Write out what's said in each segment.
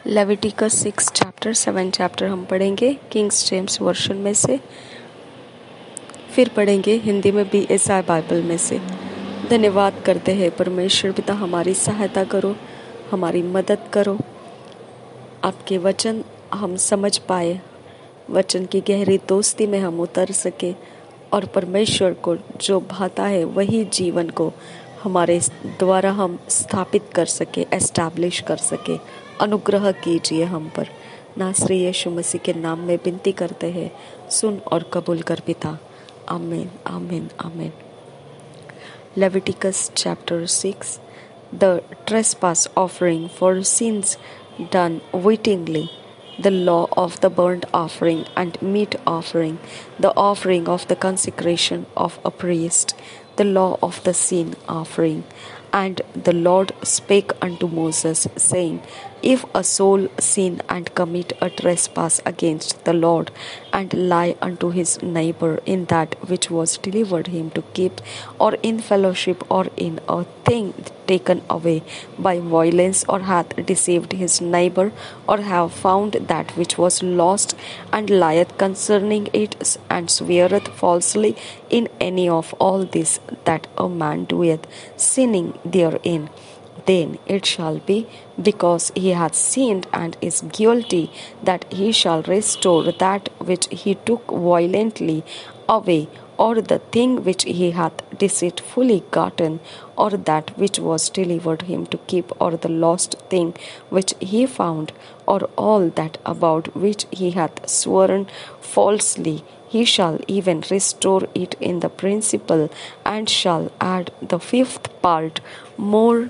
Leviticus 6 chapter 7 chapter हम पढ़ेंगे Kings James version में से, फिर पढ़ेंगे हिंदी में BSI बाइबल में से। धन्यवाद करते हैं परमेश्वर पिता, हमारी सहायता करो, हमारी मदद करो, आपके वचन हम समझ पाए, वचन की गहरी दोस्ती में हम उतर सके और परमेश्वर को जो भाता है वही जीवन को हमारे द्वारा हम स्थापित कर सके, एस्टैब्लिश कर सके। अनुग्रह कीजिए हम पर, नासरी यीशु मसीह के नाम में विनती करते हैं, सुन और कबूल कर पिता। आमीन आमीन आमीन। Leviticus chapter 6, the trespass offering for sins done wittingly, the law of the burnt offering and meat offering, the offering of the consecration of a priest, the law of the sin offering. And the Lord spake unto Moses, saying, If a soul sin and commit a trespass against the Lord, and lie unto his neighbor in that which was delivered him to keep, or in fellowship, or in a thing taken away by violence, or hath deceived his neighbor, or have found that which was lost, and lieth concerning it, and sweareth falsely in any of all this that a man doeth, sinning therein, then it shall be, because he hath sinned and is guilty, that he shall restore that which he took violently away, or the thing which he hath deceitfully gotten, or that which was delivered him to keep, or the lost thing which he found, or all that about which he hath sworn falsely. He shall even restore it in the principal, and shall add the fifth part more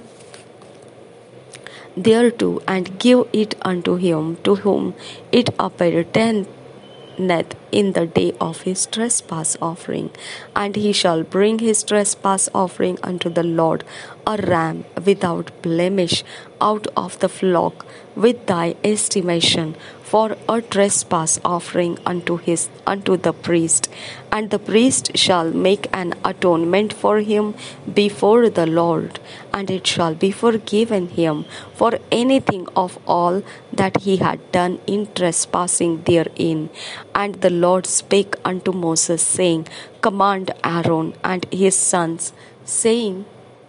thereto, and give it unto him to whom it appertaineth in the day of his trespass offering. And he shall bring his trespass offering unto the Lord, a ram without blemish out of the flock, with thy estimation, for a trespass offering unto the priest. And the priest shall make an atonement for him before the Lord, and it shall be forgiven him for anything of all that he had done in trespassing therein. And the Lord spake unto Moses, saying, Command Aaron and his sons, saying,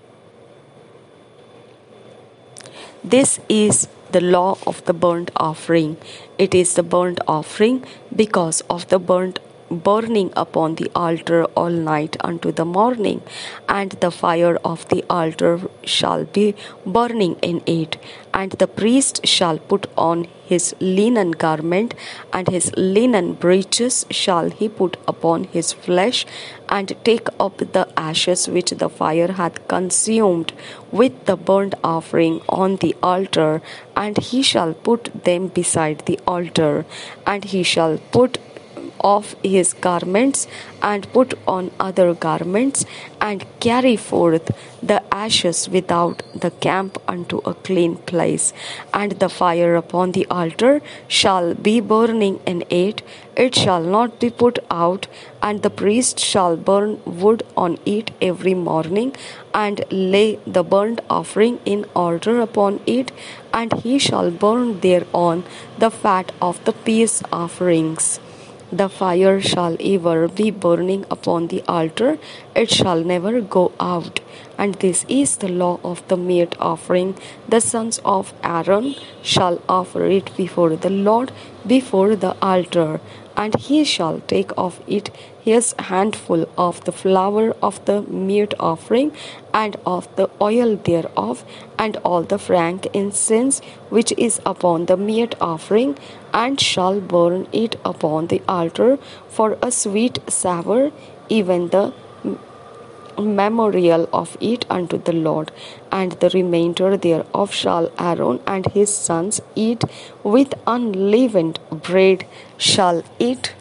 This is the law of the burnt offering. It is the burnt offering because of the burning upon the altar all night unto the morning, and the fire of the altar shall be burning in it. And the priest shall put on his linen garment, and his linen breeches shall he put upon his flesh, and take up the ashes which the fire hath consumed with the burnt offering on the altar, and he shall put them beside the altar. And he shall put off his garments, and put on other garments, and carry forth the ashes without the camp unto a clean place. And the fire upon the altar shall be burning in it, it shall not be put out. And the priest shall burn wood on it every morning, and lay the burnt offering in order upon it, and he shall burn thereon the fat of the peace offerings. The fire shall ever be burning upon the altar, it shall never go out. And this is the law of the meat offering. The sons of Aaron shall offer it before the Lord, before the altar. And he shall take of it his handful of the flour of the meat offering, and of the oil thereof, and all the frankincense which is upon the meat offering, and shall burn it upon the altar for a sweet savour, even the memorial of it unto the Lord. And the remainder thereof shall Aaron and his sons eat with unleavened bread, shall it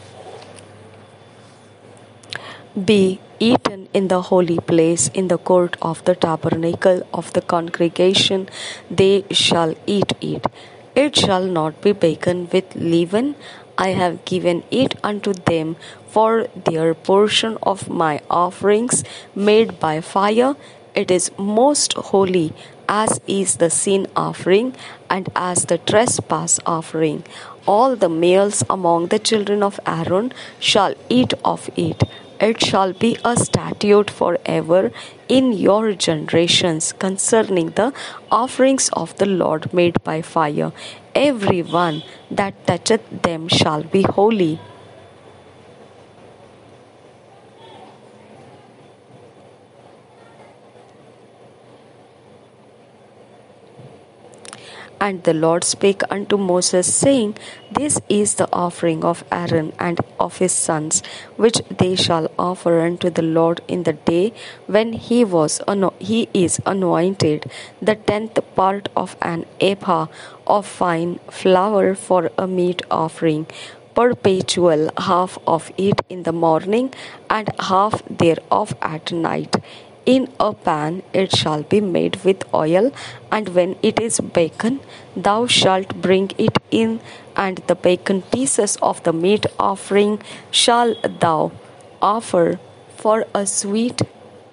be eaten in the holy place, in the court of the tabernacle of the congregation. They shall eat it. It shall not be baken with leaven. I have given it unto them for their portion of my offerings made by fire. It is most holy, as is the sin offering and as the trespass offering. All the males among the children of Aaron shall eat of it. It shall be a statute forever in your generations concerning the offerings of the Lord made by fire. Every one that toucheth them shall be holy. And the Lord spake unto Moses, saying, This is the offering of Aaron and of his sons, which they shall offer unto the Lord in the day when he is anointed, the 10th part of an ephah of fine flour for a meat offering, perpetual, half of it in the morning, and half thereof at night. In a pan it shall be made with oil, and when it is baken, thou shalt bring it in, and the baken pieces of the meat offering shall thou offer for a sweet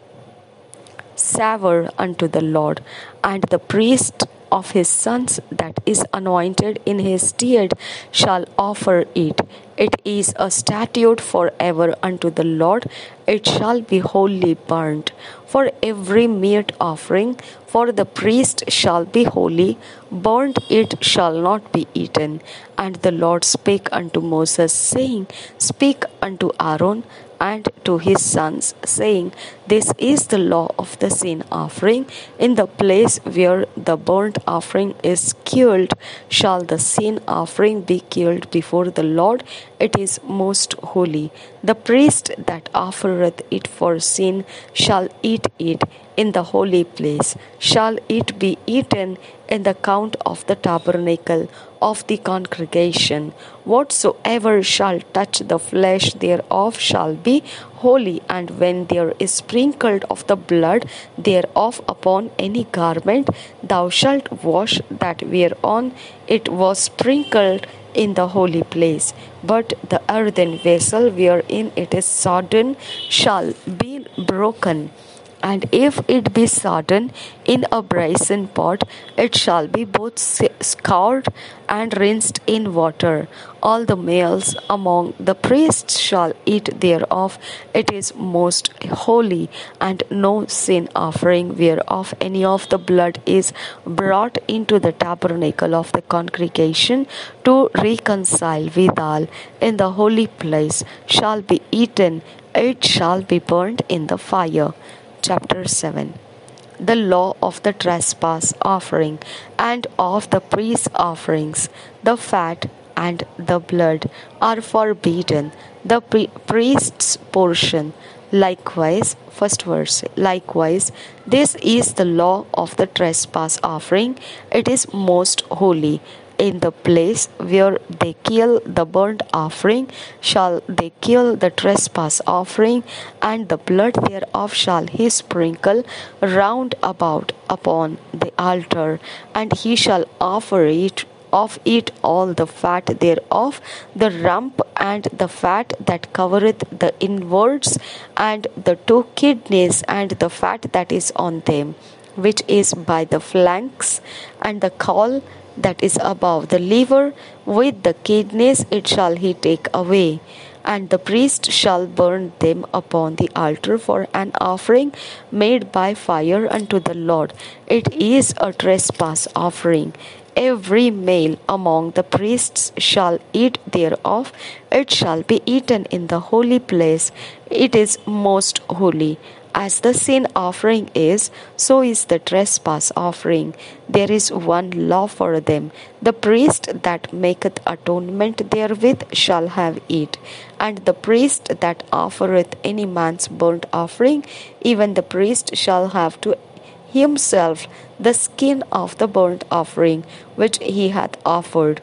savour unto the Lord. And the priest of his sons that is anointed in his stead shall offer it. It is a statute forever unto the Lord. It shall be wholly burnt. For every meat offering for the priest shall be holy, burnt it shall not be eaten. And the Lord spake unto Moses, saying, Speak unto Aaron and to his sons, saying, This is the law of the sin offering. In the place where the burnt offering is killed, shall the sin offering be killed before the Lord. It is most holy. The priest that offereth it for sin shall eat it in the holy place. Shall it be eaten in the count of the tabernacle of the congregation? Whatsoever shall touch the flesh thereof shall be holy, and when there is sprinkled of the blood thereof upon any garment, thou shalt wash that whereon it was sprinkled in the holy place. But the earthen vessel wherein it is sodden shall be broken. And if it be sodden in a brazen pot, it shall be both scoured and rinsed in water. All the males among the priests shall eat thereof. It is most holy, and no sin offering whereof any of the blood is brought into the tabernacle of the congregation to reconcile withal in the holy place shall be eaten. It shall be burnt in the fire. Chapter 7. The law of the trespass offering and of the peace offerings. The fat and the blood are forbidden. The priest's portion. Likewise, first verse, likewise, this is the law of the trespass offering. It is most holy. In the place where they kill the burnt offering shall they kill the trespass offering, and the blood thereof shall he sprinkle round about upon the altar, and he shall offer it of it all the fat thereof, the rump and the fat that covereth the inwards, and the two kidneys and the fat that is on them, which is by the flanks, and the caul that is above the liver, with the kidneys it shall he take away. And the priest shall burn them upon the altar for an offering made by fire unto the Lord. It is a trespass offering. Every male among the priests shall eat thereof. It shall be eaten in the holy place. It is most holy. As the sin offering is, so is the trespass offering. There is one law for them. The priest that maketh atonement therewith shall have it. And the priest that offereth any man's burnt offering, even the priest shall have to himself the skin of the burnt offering which he hath offered,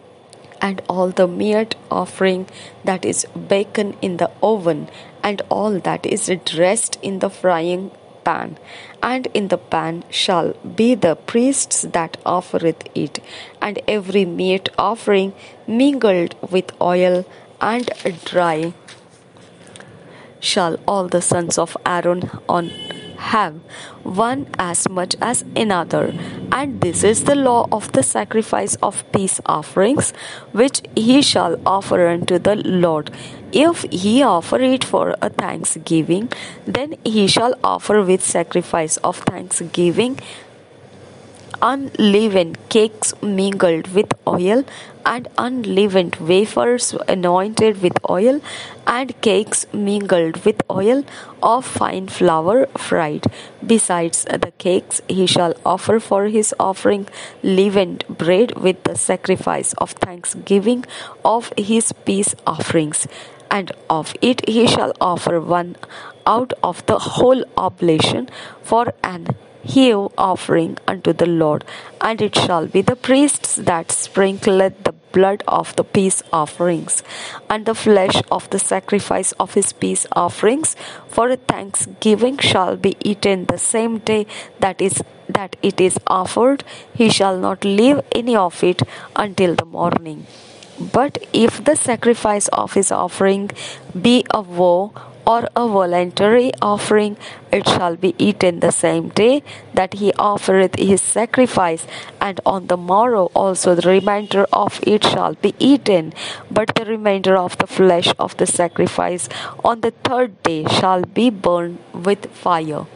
and all the meat offering that is baken in the oven, and all that is dressed in the frying pan. And in the pan shall be the priests that offereth it, and every meat offering mingled with oil and dry shall all the sons of Aaron have one as much as another. And this is the law of the sacrifice of peace offerings, which he shall offer unto the Lord. If he offer it for a thanksgiving, then he shall offer with sacrifice of thanksgiving unleavened cakes mingled with oil, and unleavened wafers anointed with oil, and cakes mingled with oil of fine flour fried. Besides the cakes, he shall offer for his offering leavened bread with the sacrifice of thanksgiving of his peace offerings. And of it he shall offer one out of the whole oblation for an heave offering unto the Lord. And it shall be the priests that sprinkleth the blood of the peace offerings and the flesh of the sacrifice of his peace offerings for a thanksgiving shall be eaten the same day that it is offered. He shall not leave any of it until the morning. But if the sacrifice of his offering be a vow or a voluntary offering, it shall be eaten the same day that he offereth his sacrifice, and on the morrow also the remainder of it shall be eaten. But the remainder of the flesh of the sacrifice on the third day shall be burned with fire.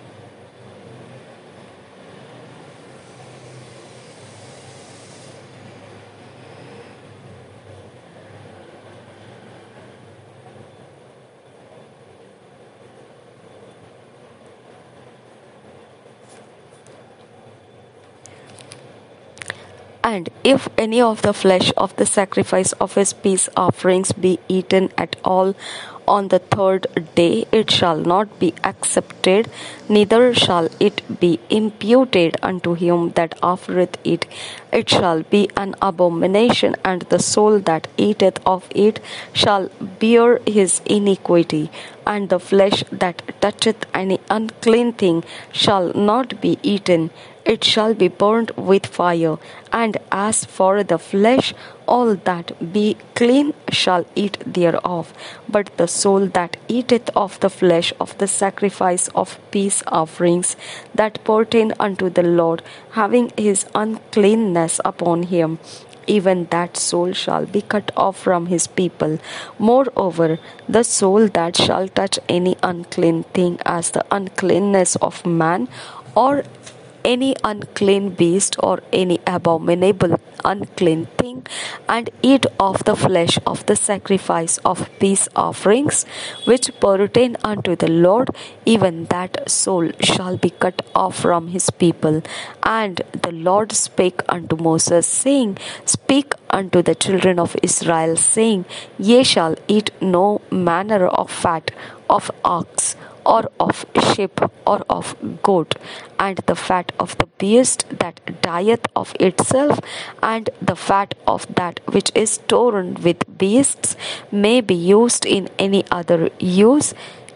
And if any of the flesh of the sacrifice of his peace offerings be eaten at all on the third day, it shall not be accepted, neither shall it be imputed unto him that offereth it. It shall be an abomination, and the soul that eateth of it shall bear his iniquity. And the flesh that toucheth any unclean thing shall not be eaten, it shall be burnt with fire. And as for the flesh, all that be clean shall eat thereof. But the soul that eateth of the flesh of the sacrifice of peace offerings that pertain unto the Lord, having his uncleanness upon him, even that soul shall be cut off from his people. Moreover, the soul that shall touch any unclean thing, as the uncleanness of man, or any unclean beast, or any abominable unclean thing, and eat of the flesh of the sacrifice of peace offerings, which pertain unto the Lord, even that soul shall be cut off from his people. And the Lord spake unto Moses, saying, Speak unto the children of Israel, saying, Ye shall eat no manner of fat of ox, or of sheep, or of goat, and the fat of the beast that dieth of itself, and the fat of that which is torn with beasts may be used in any other use,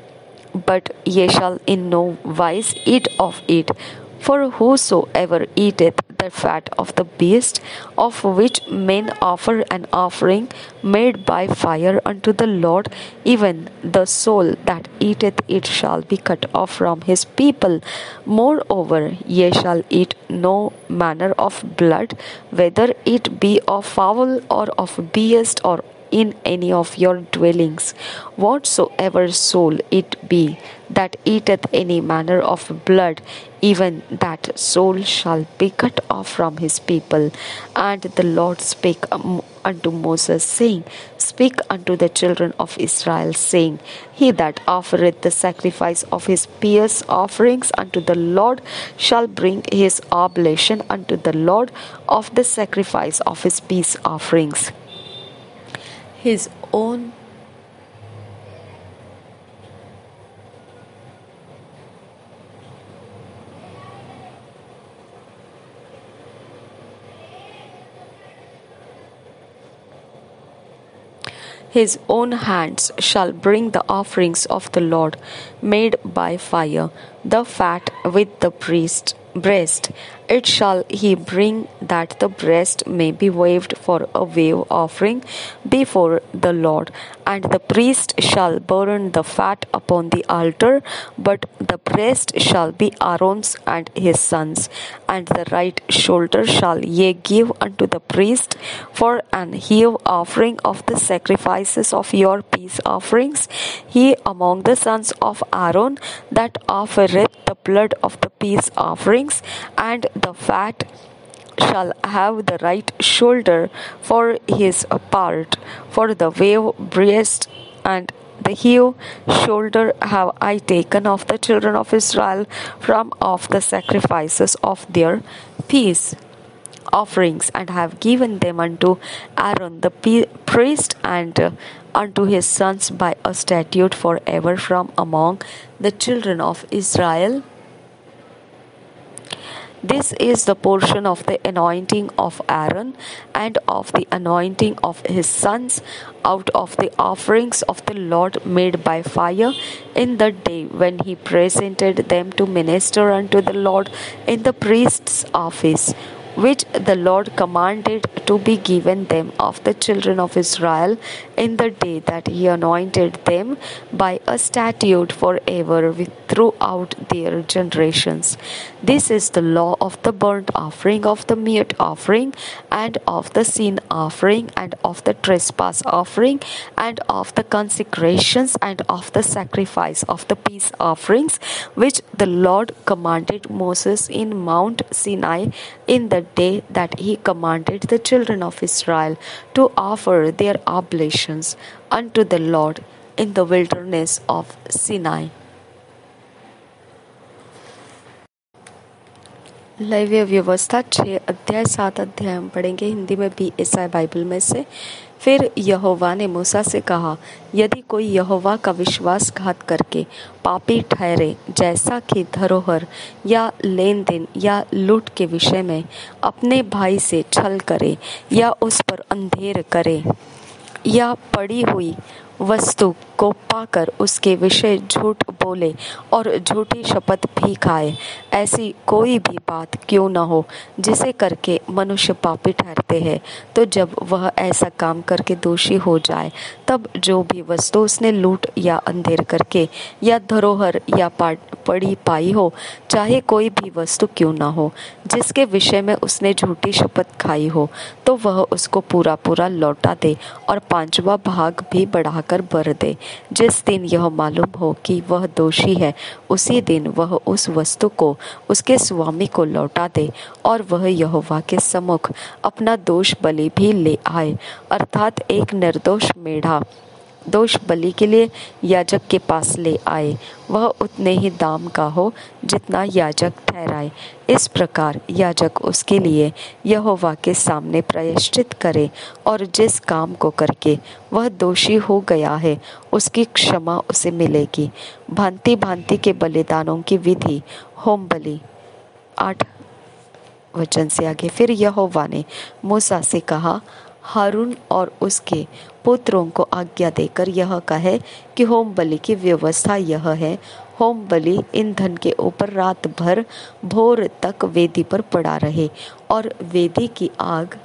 but ye shall in no wise eat of it. For whosoever eateth the fat of the beast, of which men offer an offering made by fire unto the Lord, even the soul that eateth it shall be cut off from his people. Moreover, ye shall eat no manner of blood, whether it be of fowl or of beast, or in any of your dwellings. Whatsoever soul it be that eateth any manner of blood, even that soul shall be cut off from his people. And the Lord spake unto Moses, saying, Speak unto the children of Israel, saying, He that offereth the sacrifice of his peace offerings unto the Lord shall bring his oblation unto the Lord of the sacrifice of his peace offerings. His own His own hands shall bring the offerings of the Lord made by fire, the fat with the priest breast. It shall he bring, that the breast may be waved for a wave offering before the Lord. And the priest shall burn the fat upon the altar, but the breast shall be Aaron's and his sons. And the right shoulder shall ye give unto the priest for an heave offering of the sacrifices of your peace offerings. He among the sons of Aaron that offereth the blood of the peace offerings, and the fat shall have the right shoulder for his part, for the wave breast, and the heave shoulder have I taken of the children of Israel from off the sacrifices of their peace offerings, and have given them unto Aaron the priest, and unto his sons by a statute forever from among the children of Israel. This is the portion of the anointing of Aaron and of the anointing of his sons out of the offerings of the Lord made by fire in the day when he presented them to minister unto the Lord in the priest's office, which the Lord commanded to be given them of the children of Israel in the day that he anointed them by a statute forever throughout their generations. This is the law of the burnt offering, of the meat offering, and of the sin offering, and of the trespass offering, and of the consecrations, and of the sacrifice of the peace offerings, which the Lord commanded Moses in Mount Sinai in the day that he commanded the children of Israel to offer their oblations unto the Lord in the wilderness of Sinai. लैव्य व्यवस्था 6 अध्याय 7 अध्याय हम पढ़ेंगे हिंदी में भी ईसाई Bible में से। फिर यहोवा ने मूसा से कहा, यदि कोई यहोवा का विश्वासघात करके पापी ठहरे, जैसा कि धरोहर या लेन देन या लूट के विषय में अपने भाई से छल करे, या उस पर अंधेर करे, या पड़ी हुई वस्तु को पाकर उसके विषय झूठ बोले और झूठी शपथ भी खाए, ऐसी कोई भी बात क्यों न हो जिसे करके मनुष्य पापी ठहरते हैं, तो जब वह ऐसा काम करके दोषी हो जाए, तब जो भी वस्तु उसने लूट या अंधेर करके या धरोहर या पड़ी पाई हो, चाहे कोई भी वस्तु क्यों न हो, जिसके विषय में उसने झूठी शपथ खाई हो, तो वह उसको पूरा पूरा लौटा दे और 5वां भाग भी बढ़ाकर भर दे। जिस दिन यह मालूम हो कि वह दोषी है, उसी दिन वह उस वस्तु को उसके स्वामी को लौटा दे, और वह यहोवा के सम्मुख अपना दोष बलि भी ले आए, अर्थात एक निर्दोष मेढ़ा दोष बलि के लिए याजक के पास ले आए। वह उतने ही दाम का हो जितना याजक ठहराए। इस प्रकार याजक उसके लिए यहोवा के सामने प्रायश्चित करे, और जिस काम को करके वह दोषी हो गया है, उसकी क्षमा उसे मिलेगी। भांति भांति के बलिदानों की विधि, होम बलि। 8 वचन से आगे, फिर यहोवा ने मूसा से कहा, हारून और उसके पुत्रों को आज्ञा देकर यह कहे कि होम बलि की व्यवस्था यह है, होम बलि ईंधन के ऊपर रात भर भोर तक वेदी पर पड़ा रहे, और वेदी की आग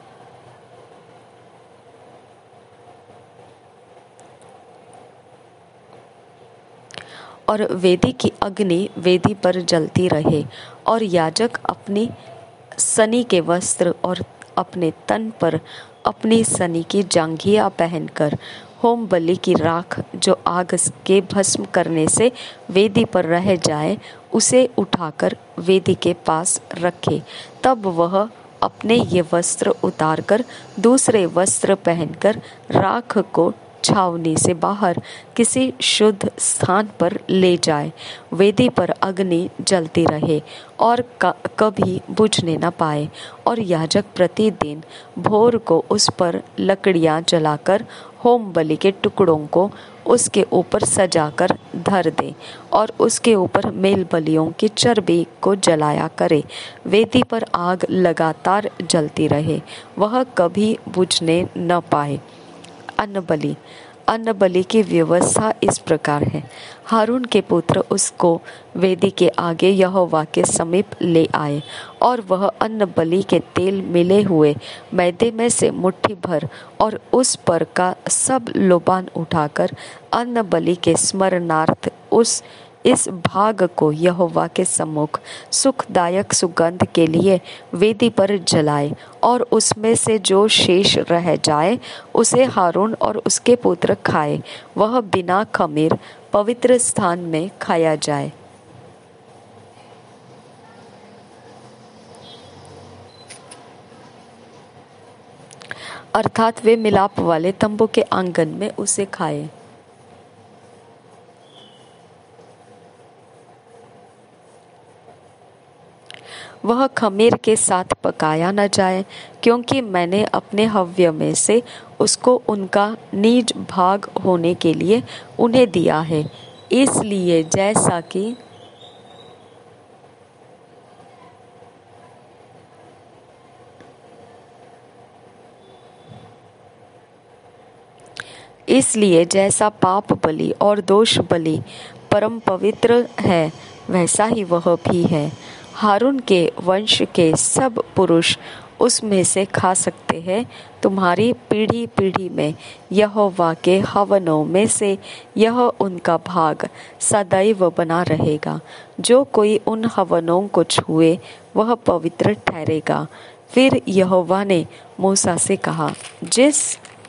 और वेदी की अग्नि वेदी पर जलती रहे, और याजक अपनी सनी के वस्त्र और अपने तन पर अपनी सनी की जांघिया पहनकर होम बलि की राख जो आग के भस्म करने से वेदी पर रह जाए, उसे उठाकर वेदी के पास रखे। तब वह अपने ये वस्त्र उतारकर दूसरे वस्त्र पहनकर राख को छावनी से बाहर किसी शुद्ध स्थान पर ले जाए। वेदी पर अग्नि जलती रहे और कभी बुझने न पाए, और याजक प्रतिदिन भोर को उस पर लकड़ियां जलाकर होम बलि के टुकड़ों को उसके ऊपर सजाकर धर दे, और उसके ऊपर मेल बलियों की चर्बी को जलाया करे। वेदी पर आग लगातार जलती रहे, वह कभी बुझने न पाए। अन्न बलि। अन्न बलि की व्यवस्था इस प्रकार है। हारून के पुत्र उसको वेदी के आगे यहोवा के समीप ले आए और वह अन्न बलि के तेल मिले हुए मैदे में से मुट्ठी भर और उस पर का सब लोबान उठाकर अन्न बलि के स्मरणार्थ इस भाग को यहोवा के सम्मुख सुखदायक सुगंध के लिए वेदी पर जलाए और उसमें से जो शेष रह जाए उसे हारून और उसके पुत्र खाए। वह बिना खमीर पवित्र स्थान में खाया जाए। अर्थात वे मिलाप वाले तंबू के आंगन में उसे खाए। वह खमीर के साथ पकाया न जाए, क्योंकि मैंने अपने हव्य में से उसको उनका निज भाग होने के लिए उन्हें दिया है। इसलिए जैसा पाप बलि और दोष बलि परम पवित्र है, वैसा ही वह भी है। हारून के वंश के सब पुरुष उसमें से खा सकते हैं। तुम्हारी पीढ़ी पीढ़ी में यहोवा के हवनों में से यह उनका भाग सदैव बना रहेगा। जो कोई उन हवनों को छुए वह पवित्र ठहरेगा। फिर यहोवा ने मूसा से कहा, जिस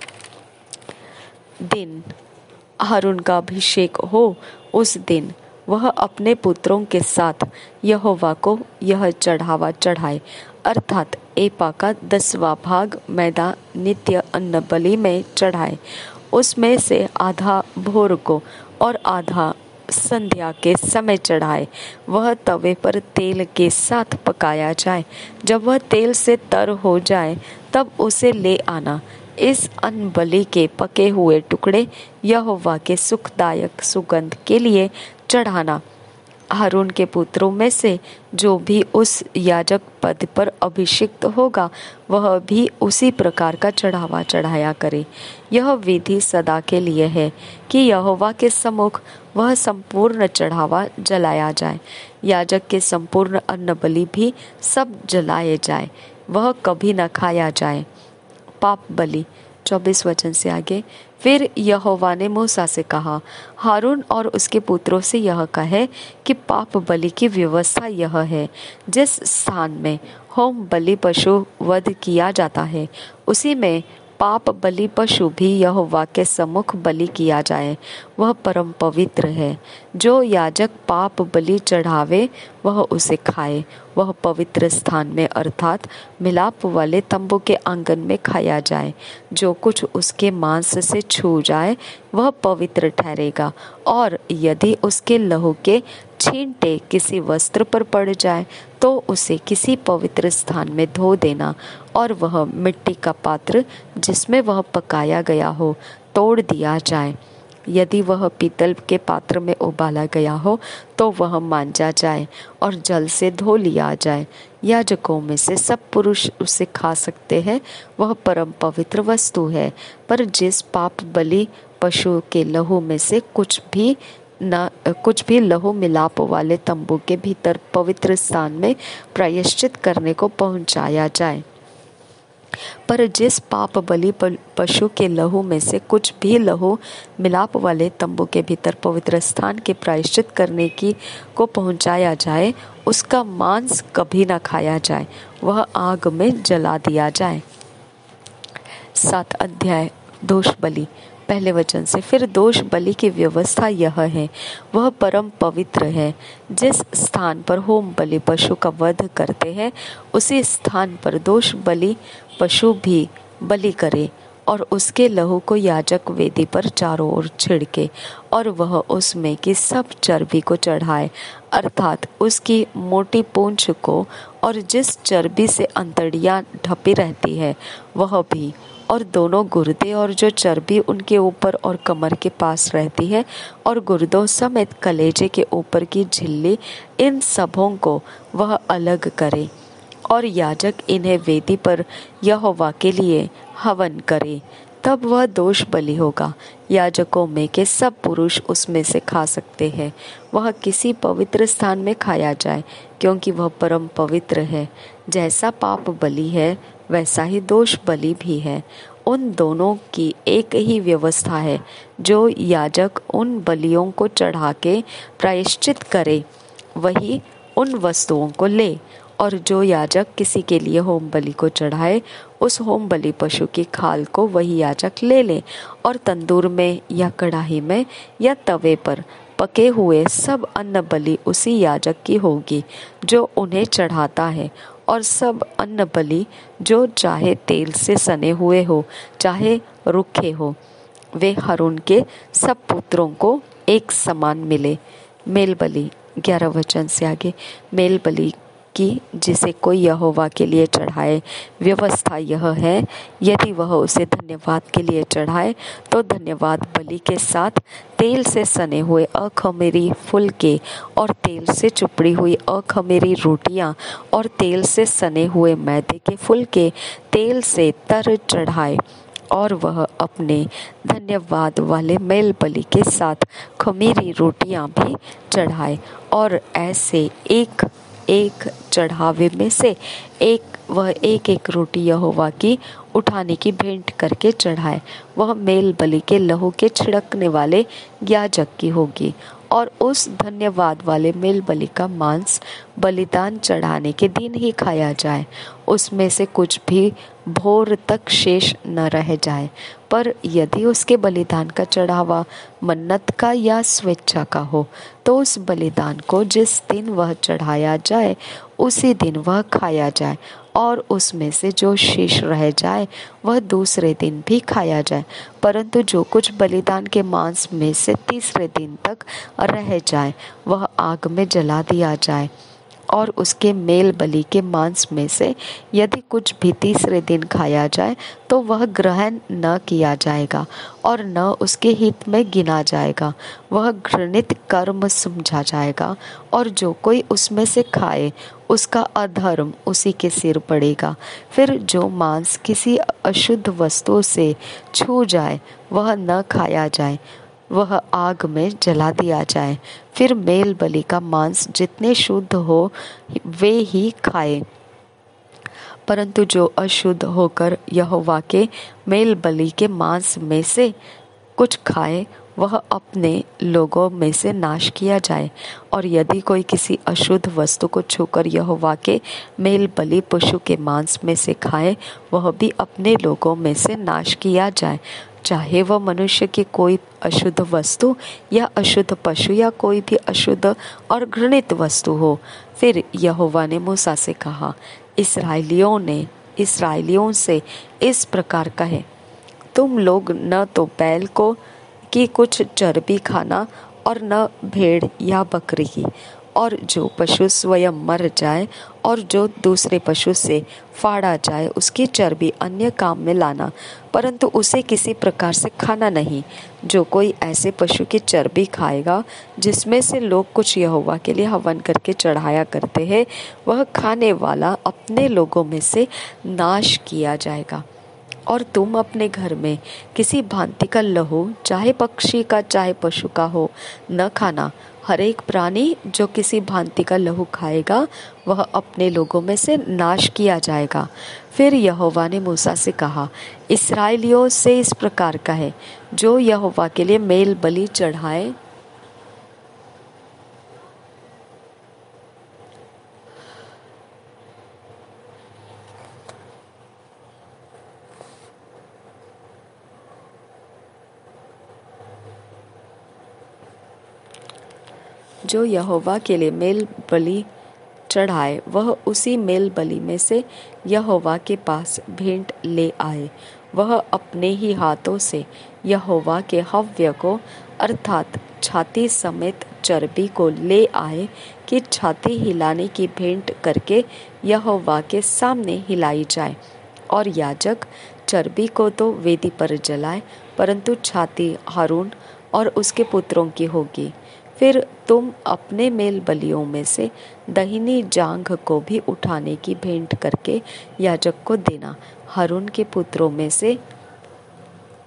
दिन हारून का अभिषेक हो उस दिन वह अपने पुत्रों के साथ यहोवा को यह चढ़ावा चढ़ाए, अर्थात एपा का 10वां भाग मैदा नित्य अन्न बलि में चढ़ाए। उसमें से आधा भोर को और आधा संध्या के समय चढ़ाए। वह तवे पर तेल के साथ पकाया जाए। जब वह तेल से तर हो जाए तब उसे ले आना। इस अन्न बलि के पके हुए टुकड़े यहोवा के सुखदायक सुगंध के लिए चढ़ाना। हारून के पुत्रों में से जो भी उस याजक पद पर अभिषिक्त होगा वह भी उसी प्रकार का चढ़ावा चढ़ाया करे। यह विधि सदा के लिए है कि यहोवा के सम्मुख वह संपूर्ण चढ़ावा जलाया जाए। याजक के संपूर्ण अन्न बलि भी सब जलाए जाए, वह कभी न खाया जाए। पाप बलि 24 वचन से आगे। फिर यहोवा ने मूसा से कहा, हारून और उसके पुत्रों से यह कहे कि पाप बलि की व्यवस्था यह है, जिस स्थान में होम बलि पशु वध किया जाता है उसी में पाप बलि पशु भी यहोवा के सम्मुख बलि किया जाए, वह परम पवित्र है। जो याजक पाप बलि चढ़ावे वह उसे खाए। वह पवित्र स्थान में अर्थात मिलाप वाले तंबू के आंगन में खाया जाए। जो कुछ उसके मांस से छू जाए वह पवित्र ठहरेगा, और यदि उसके लहू के छींटे किसी वस्त्र पर पड़ जाए तो उसे किसी पवित्र स्थान में धो देना, और वह मिट्टी का पात्र जिसमें वह पकाया गया हो तोड़ दिया जाए। यदि वह पीतल के पात्र में उबाला गया हो तो वह मांजा जाए और जल से धो लिया जाए। याजकों में से सब पुरुष उसे खा सकते हैं, वह परम पवित्र वस्तु है। पर जिस पाप बलि पशु के लहू में से कुछ भी लहू मिलाप वाले तंबू के भीतर पवित्र स्थान में प्रायश्चित करने को पहुंचाया जाए। पर जिस पाप बलि पशु के लहू में से कुछ भी लहू मिलाप वाले तंबू के भीतर पवित्र स्थान के प्रायश्चित करने को पहुंचाया जाए, उसका मांस कभी न खाया जाए, वह आग में जला दिया जाए। 7 अध्याय दोष बलि 1 वचन से। फिर दोष बलि की व्यवस्था यह है, वह परम पवित्र है। जिस स्थान पर होम बलि पशु का वध करते हैं उसी स्थान पर दोष बलि पशु भी बलि करे, और उसके लहू को याजक वेदी पर चारों ओर छिड़के, और वह उसमें की सब चर्बी को चढ़ाए, अर्थात उसकी मोटी पूंछ को, और जिस चर्बी से अंतड़ियां ढपी रहती है वह भी, और दोनों गुर्दे और जो चर्बी उनके ऊपर और कमर के पास रहती है, और गुर्दों समेत कलेजे के ऊपर की झिल्ली, इन सबों को वह अलग करे। और याजक इन्हें वेदी पर यहोवा के लिए हवन करे। तब वह दोष बलि होगा। याजकों में के सब पुरुष उसमें से खा सकते हैं। वह किसी पवित्र स्थान में खाया जाए, क्योंकि वह परम पवित्र है। जैसा पाप बलि है, वैसा ही दोष बलि भी है। उन दोनों की एक ही व्यवस्था है। जो याजक उन बलियों को चढ़ा के प्रायश्चित करे, वही उन वस्तुओं को ले, और जो याजक किसी के लिए होम बलि को चढ़ाए, उस होम बलि पशु की खाल को वही याजक ले ले, और तंदूर में या कढ़ाई में या तवे पर पके हुए सब अन्न बलि उसी याजक की होगी जो उन्हें चढ़ाता है। और सब अन्न बलि, जो चाहे तेल से सने हुए हो चाहे रूखे हो, वे हारून के सब पुत्रों को एक समान मिले। मेल बलि 11 वचन से आगे। मेल बलि की जिसे कोई यहोवा के लिए चढ़ाए, व्यवस्था यह है, यदि वह उसे धन्यवाद के लिए चढ़ाए, तो धन्यवाद बलि के साथ तेल से सने हुए अखमीरी फुलके और तेल से चुपड़ी हुई अखमीरी रोटियां और तेल से सने हुए मैदे के फुलके तेल से तर चढ़ाए। और वह अपने धन्यवाद वाले मेल बलि के साथ खमीरी रोटियां भी चढ़ाए, और ऐसे एक एक चढ़ावे में से वह एक एक रोटी यहोवा की उठाने की भेंट करके चढ़ाए। वह मेल बलि के लहू के छिड़कने वाले याजक की होगी। और उस धन्यवाद वाले मेल बलि का मांस बलिदान चढ़ाने के दिन ही खाया जाए। उसमें से कुछ भी भोर तक शेष न रह जाए। पर यदि उसके बलिदान का चढ़ावा मन्नत का या स्वेच्छा का हो, तो उस बलिदान को जिस दिन वह चढ़ाया जाए, उसी दिन वह खाया जाए, और उसमें से जो शेष रह जाए वह दूसरे दिन भी खाया जाए। परंतु जो कुछ बलिदान के मांस में से तीसरे दिन तक रह जाए, वह आग में जला दिया जाए। और उसके मेल बलि के मांस में से यदि कुछ भी तीसरे दिन खाया जाए, तो वह ग्रहण न किया जाएगा और न उसके हित में गिना जाएगा। वह घृणित कर्म समझा जाएगा, और जो कोई उसमें से खाए, उसका अधर्म उसी के सिर पड़ेगा। फिर जो मांस किसी अशुद्ध वस्तु से छू जाए, वह न खाया जाए, वह आग में जला दिया जाए। फिर मेल बलि का मांस जितने शुद्ध हो वे ही खाए, परंतु जो अशुद्ध होकर यहोवा के मेल बलि के मांस में से कुछ खाए, वह अपने लोगों में से नाश किया जाए। और यदि कोई किसी अशुद्ध वस्तु को छूकर यहोवा के मेल बलि पशु के मांस में से खाए, वह भी अपने लोगों में से नाश किया जाए, चाहे वह मनुष्य की कोई अशुद्ध वस्तु या अशुद्ध पशु या कोई भी अशुद्ध और घृणित वस्तु हो। फिर यहोवा ने मूसा से कहा, इसराइलियों से इस प्रकार कहे, तुम लोग न तो बैल को की कुछ चर्बी खाना और न भेड़ या बकरी की, और जो पशु स्वयं मर जाए और जो दूसरे पशु से फाड़ा जाए, उसकी चर्बी अन्य काम में लाना, परंतु उसे किसी प्रकार से खाना नहीं। जो कोई ऐसे पशु की चर्बी खाएगा जिसमें से लोग कुछ यहोवा के लिए हवन करके चढ़ाया करते हैं, वह खाने वाला अपने लोगों में से नाश किया जाएगा। और तुम अपने घर में किसी भांति का लहू, चाहे पक्षी का चाहे पशु का हो, न खाना। हर एक प्राणी जो किसी भांति का लहू खाएगा, वह अपने लोगों में से नाश किया जाएगा। फिर यहोवा ने मूसा से कहा, इस्राएलियों से इस प्रकार कहे, जो यहोवा के लिए मेल बलि चढ़ाए, जो यहोवा के लिए मेल बलि चढ़ाए, वह उसी मेल बलि में से यहोवा के पास भेंट ले आए। वह अपने ही हाथों से यहोवा के हव्य को, अर्थात छाती समेत चर्बी को ले आए, कि छाती हिलाने की भेंट करके यहोवा के सामने हिलाई जाए। और याजक चर्बी को तो वेदी पर जलाए, परंतु छाती हारून और उसके पुत्रों की होगी। फिर तुम अपने मेल बलियों में से दहिनी जांघ को भी उठाने की भेंट करके याजक को देना। हारून के पुत्रों में से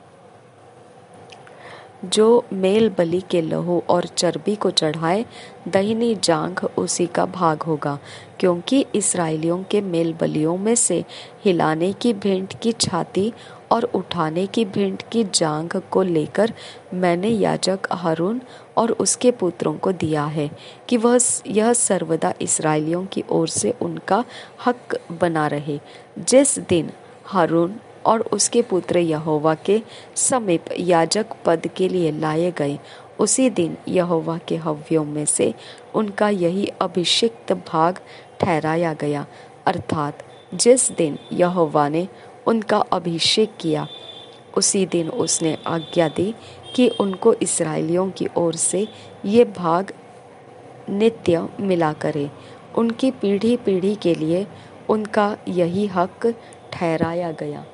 जो मेल बलि के लहू और चर्बी को चढ़ाए, दाहिनी जांघ उसी का भाग होगा, क्योंकि इस्राएलियों के मेल बलियों में से हिलाने की भेंट की छाती और उठाने की भेंट की जांघ को लेकर मैंने याजक हारून और उसके पुत्रों को दिया है कि वह यह सर्वदा इस्राएलियों की ओर से उनका हक बना रहे। जिस दिन हारून और उसके पुत्र यहोवा के समीप याजक पद के लिए लाए गए, उसी दिन यहोवा के हव्यों में से उनका यही अभिषिक्त भाग ठहराया गया, अर्थात जिस दिन यहोवा ने उनका अभिषेक किया, उसी दिन उसने आज्ञा दी कि उनको इस्राएलियों की ओर से ये भाग नित्य मिला करे। उनकी पीढ़ी पीढ़ी के लिए उनका यही हक ठहराया गया।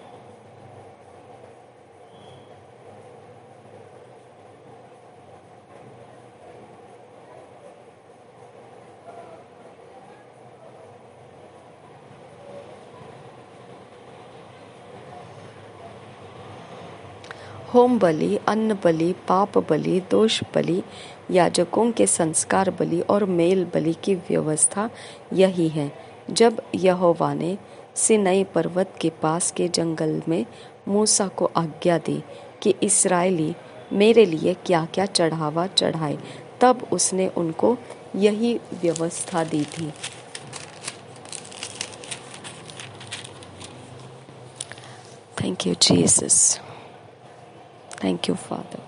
होम बलि, अन्न बलि, पाप बलि, दोष बलि, याजकों के संस्कार बलि और मेल बलि की व्यवस्था यही है। जब यहोवा ने सीनै पर्वत के पास के जंगल में मूसा को आज्ञा दी कि इस्राएली मेरे लिए क्या क्या चढ़ावा चढ़ाए, तब उसने उनको यही व्यवस्था दी थी। Thank you Jesus, thank you father.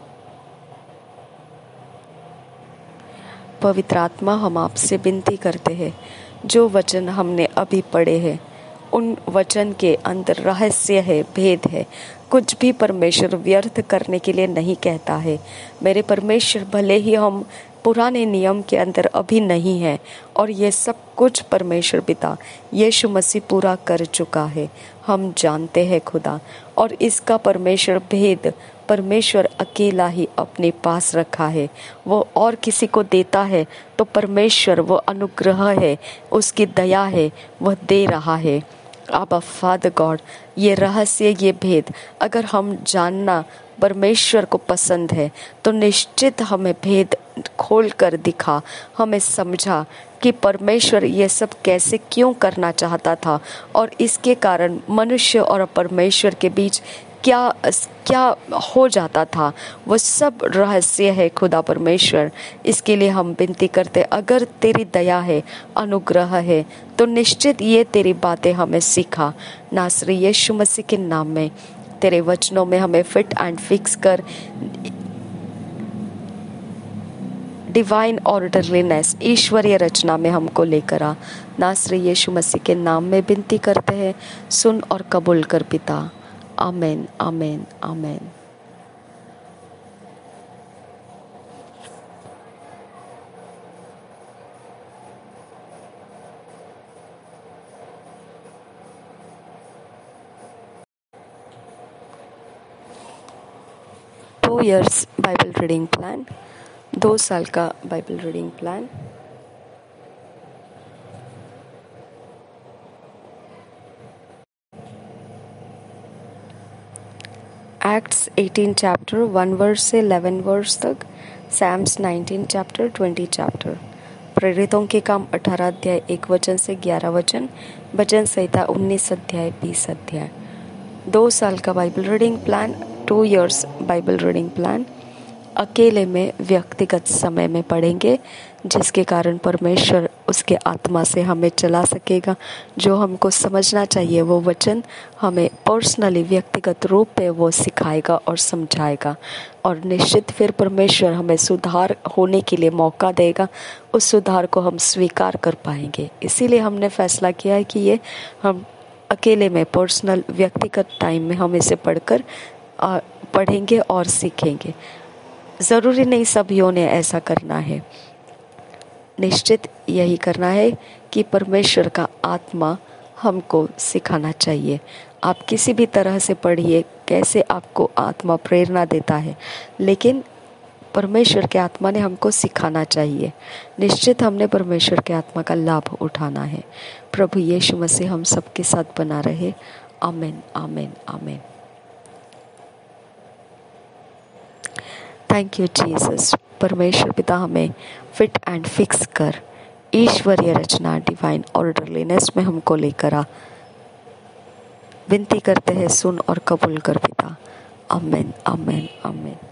पवित्र आत्मा, हम आपसे विनती करते हैं, जो वचन हमने अभी पढ़े हैं उन वचन के अंदर रहस्य है, भेद है। कुछ भी परमेश्वर व्यर्थ करने के लिए नहीं कहता है। मेरे परमेश्वर, भले ही हम पुराने नियम के अंदर अभी नहीं है और ये सब कुछ परमेश्वर पिता यीशु मसीह पूरा कर चुका है, हम जानते हैं खुदा, और इसका परमेश्वर भेद परमेश्वर अकेला ही अपने पास रखा है। वो और किसी को देता है तो परमेश्वर वो अनुग्रह है, उसकी दया है, वह दे रहा है। आबा फादर गॉड, ये रहस्य, ये भेद अगर हम जानना परमेश्वर को पसंद है तो निश्चित हमें भेद खोल कर दिखा, हमें समझा कि परमेश्वर ये सब कैसे क्यों करना चाहता था और इसके कारण मनुष्य और परमेश्वर के बीच क्या क्या हो जाता था। वो सब रहस्य है खुदा परमेश्वर। इसके लिए हम विनती करते, अगर तेरी दया है, अनुग्रह है, तो निश्चित ये तेरी बातें हमें सिखा। नासरी यीशु मसीह के नाम में तेरे वचनों में हमें फिट एंड फिक्स कर, डिवाइन ऑर्डरलीनेस, ईश्वरीय रचना में हमको लेकर आ। नासरी यीशु मसीह के नाम में विनती करते हैं, सुन और कबूल कर पिता। Amen, amen, amen. Two years Bible reading plan, 2 साल का Bible reading plan. Acts 18 chapter 1 verse से 11 वर्स तक, सैम्स 19 चैप्टर 20 चैप्टर, प्रेरितों के काम 18 अध्याय 1 वचन से 11 वचन, भजन संहिता 19 अध्याय 20 अध्याय। 2 साल का Bible reading plan, 2 years Bible reading plan. अकेले में व्यक्तिगत समय में पढ़ेंगे, जिसके कारण परमेश्वर उसके आत्मा से हमें चला सकेगा। जो हमको समझना चाहिए वो वचन हमें पर्सनली व्यक्तिगत रूप पे वो सिखाएगा और समझाएगा, और निश्चित फिर परमेश्वर हमें सुधार होने के लिए मौका देगा। उस सुधार को हम स्वीकार कर पाएंगे। इसीलिए हमने फैसला किया है कि ये हम अकेले में पर्सनल व्यक्तिगत टाइम में हम इसे पढ़कर पढ़ेंगे और सीखेंगे। ज़रूरी नहीं सभियों ने ऐसा करना है, निश्चित यही करना है कि परमेश्वर का आत्मा हमको सिखाना चाहिए। आप किसी भी तरह से पढ़िए, कैसे आपको आत्मा प्रेरणा देता है, लेकिन परमेश्वर के आत्मा ने हमको सिखाना चाहिए। निश्चित हमने परमेश्वर के आत्मा का लाभ उठाना है। प्रभु यीशु मसीह हम सबके साथ बना रहे। आमीन, आमीन, आमीन। Thank you Jesus. परमेश्वर पिता हमें फिट एंड फिक्स कर, ईश्वरीय रचना डिवाइन ऑर्डरलीनेस में हमको लेकर आ। विनती करते हैं, सुन और कबूल कर पिता। आमेन आमेन आमेन।